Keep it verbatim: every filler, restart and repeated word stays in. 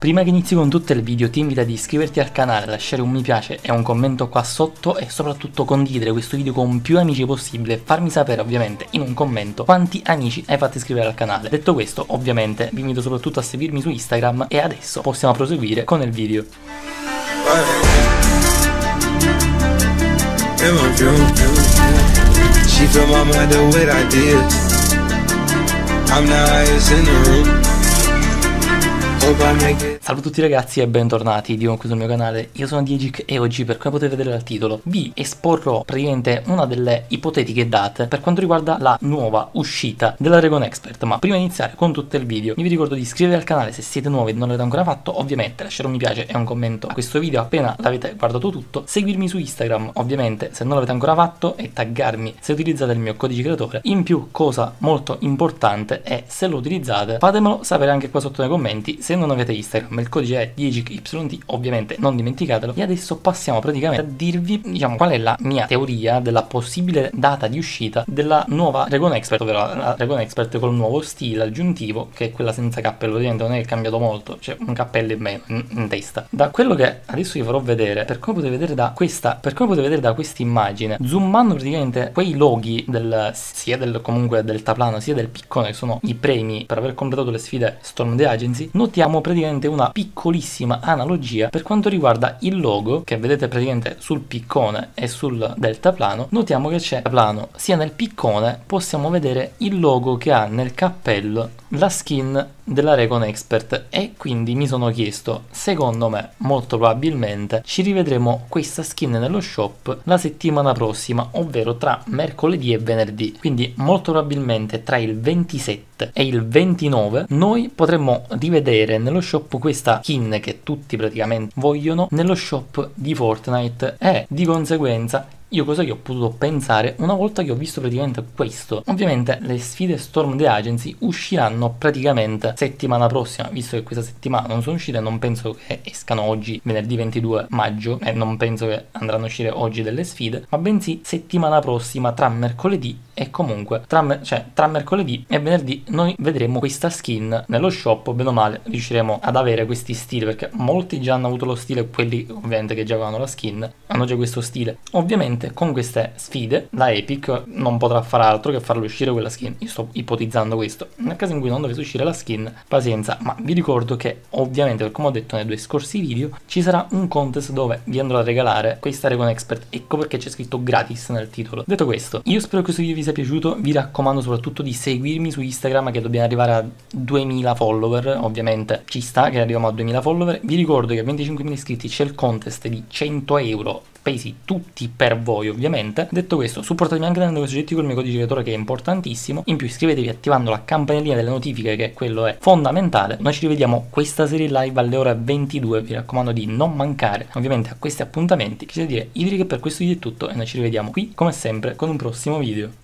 Prima che inizi con tutto il video ti invito ad iscriverti al canale, lasciare un mi piace e un commento qua sotto e soprattutto condividere questo video con più amici possibile e farmi sapere ovviamente in un commento quanti amici hai fatto iscrivere al canale. Detto questo, ovviamente vi invito soprattutto a seguirmi su Instagram e adesso possiamo proseguire con il video. Salve a tutti ragazzi e bentornati di nuovo qui sul mio canale. Io sono Digic e oggi, per come potete vedere dal titolo, vi esporrò praticamente una delle ipotetiche date per quanto riguarda la nuova uscita della Dragon Expert. Ma prima di iniziare con tutto il video vi ricordo di iscrivervi al canale se siete nuovi e non l'avete ancora fatto, ovviamente lasciare un mi piace e un commento a questo video appena l'avete guardato tutto, seguirmi su Instagram ovviamente se non l'avete ancora fatto e taggarmi se utilizzate il mio codice creatore. In più, cosa molto importante è, se lo utilizzate fatemelo sapere anche qua sotto nei commenti. Se non avete Instagram il codice è DIGICYT, ovviamente non dimenticatelo. E adesso passiamo praticamente a dirvi, diciamo, qual è la mia teoria della possibile data di uscita della nuova Dragon Expert, ovvero la Dragon Expert col nuovo stile aggiuntivo, che è quella senza cappello. Ovviamente non è cambiato molto, c'è un cappello in meno in, in testa. Da quello che adesso vi farò vedere, per come potete vedere da questa per come potete vedere da questa immagine, zoomando praticamente quei loghi del sia del comunque del taplano sia del piccone, che sono i premi per aver completato le sfide Storm the Agency, notiamo praticamente una piccolissima analogia per quanto riguarda il logo che vedete praticamente sul piccone e sul deltaplano. Notiamo che c'è plano sia nel piccone, possiamo vedere il logo che ha nel cappello la skin della Dragon Expert, e quindi mi sono chiesto, secondo me molto probabilmente ci rivedremo questa skin nello shop la settimana prossima, ovvero tra mercoledì e venerdì. Quindi molto probabilmente tra il ventisette e il ventinove noi potremmo rivedere nello shop questa skin che tutti praticamente vogliono nello shop di Fortnite. E di conseguenza io cosa che ho potuto pensare una volta che ho visto praticamente questo? Ovviamente le sfide Storm the Agency usciranno praticamente settimana prossima, visto che questa settimana non sono uscite, non penso che escano oggi venerdì ventidue maggio e non penso che andranno a uscire oggi delle sfide, ma bensì settimana prossima tra mercoledì e comunque tra, me cioè, tra mercoledì e venerdì noi vedremo questa skin nello shop. Bene o male riusciremo ad avere questi stili, perché molti già hanno avuto lo stile, quelli ovviamente che già avevano la skin hanno già questo stile. Ovviamente con queste sfide la Epic non potrà fare altro che farlo uscire quella skin. Io sto ipotizzando questo. Nel caso in cui non dovesse uscire la skin, pazienza, ma vi ricordo che ovviamente, per come ho detto nei due scorsi video, ci sarà un contest dove vi andrò a regalare questa Dragon Expert. Ecco perché c'è scritto gratis nel titolo. Detto questo, io spero che questo video vi sia piaciuto. Vi raccomando soprattutto di seguirmi su Instagram, che dobbiamo arrivare a duemila follower. Ovviamente ci sta che arriviamo a duemila follower. Vi ricordo che a venticinquemila iscritti c'è il contest di cento euro spesi tutti per voi ovviamente. Detto questo, supportatemi anche nei negozi oggetti col mio codice creatore, che è importantissimo. In più iscrivetevi attivando la campanellina delle notifiche, che quello è fondamentale. Noi ci rivediamo questa serie live alle ore ventidue, vi raccomando di non mancare ovviamente a questi appuntamenti. Che c'è da dire, io direi che per questo video è tutto e noi ci rivediamo qui come sempre con un prossimo video.